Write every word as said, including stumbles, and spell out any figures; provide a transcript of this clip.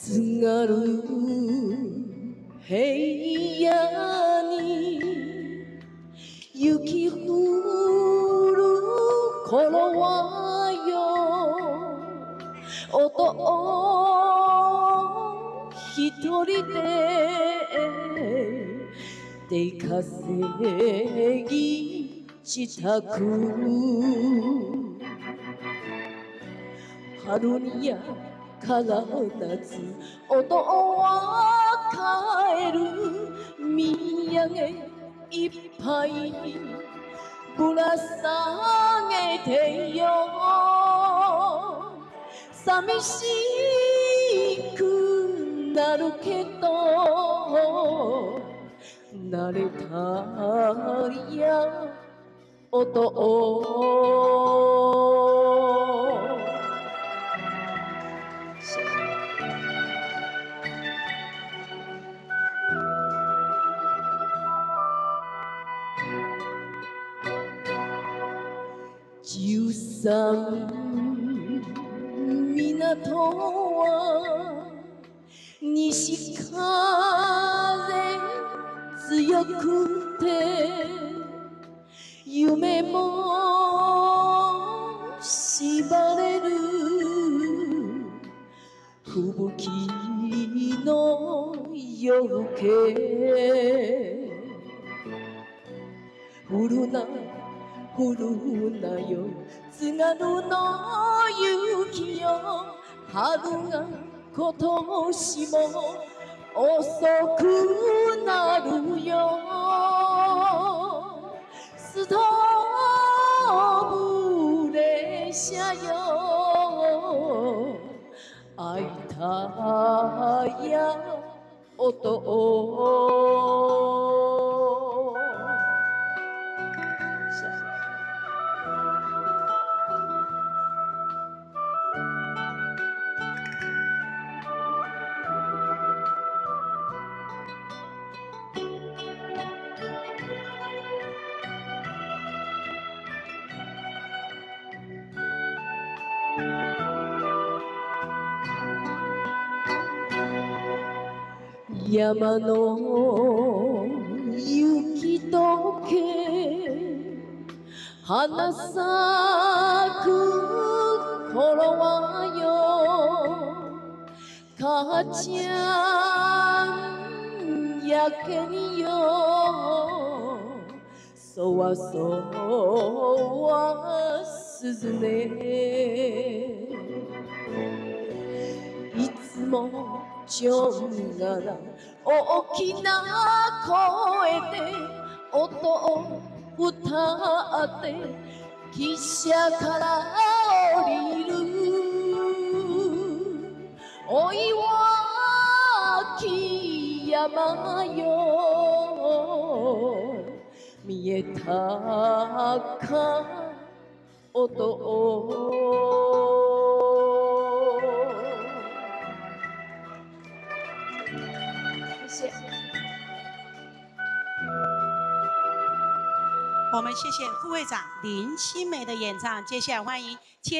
津軽平野に雪降る頃はよおとん一人で出稼ぎしたく春にやから夏おとんは帰る土産いっぱいぶら下げてよ寂しくなるけど慣れたやおとん十三港は西風強くて夢もしばれる吹雪の夜更け降るな降るなよ津軽の雪よ春が今年も遅くなるよストーブ列車よ会いたやおとん山の雪解け花咲く頃はよ母ちゃんやけによそわそわすずめいつもちょんがら大きな声で音を歌って汽車から降りるおいわき山よ見えたかおとん我们谢谢副会长林心湄的演唱，接下来欢迎。